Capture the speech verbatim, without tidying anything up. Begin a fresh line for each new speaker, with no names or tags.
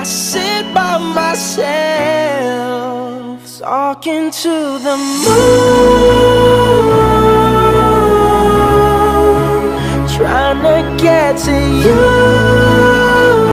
sit by myself, talking to the moon, trying to get to you.